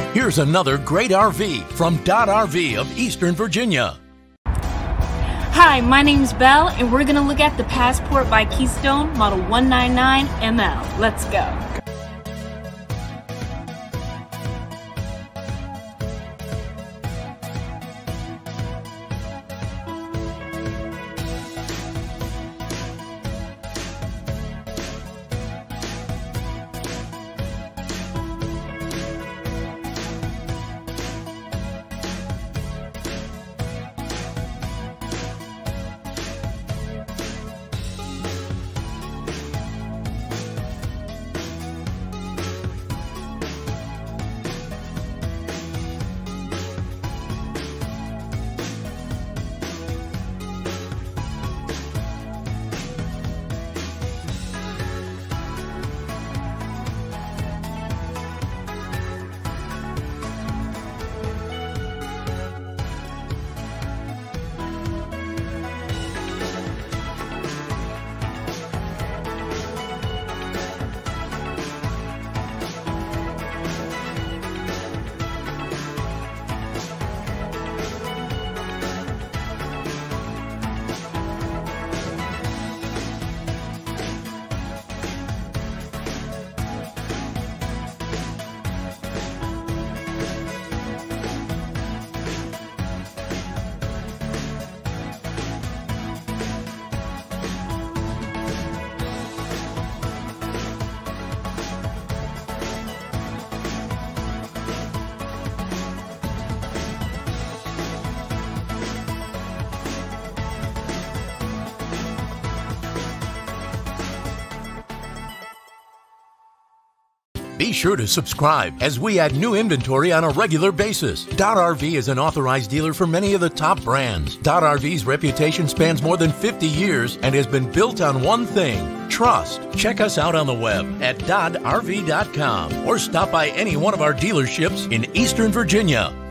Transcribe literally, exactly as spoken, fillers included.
Here's another great R V from Dodd R V of Eastern Virginia. Hi, my name's Belle, and we're going to look at the Passport by Keystone Model one ninety-nine M L. Let's go. Be sure to subscribe as we add new inventory on a regular basis. Dodd R V is an authorized dealer for many of the top brands. Dodd R V's reputation spans more than fifty years and has been built on one thing: trust. Check us out on the web at dodd r v dot com or stop by any one of our dealerships in Eastern Virginia.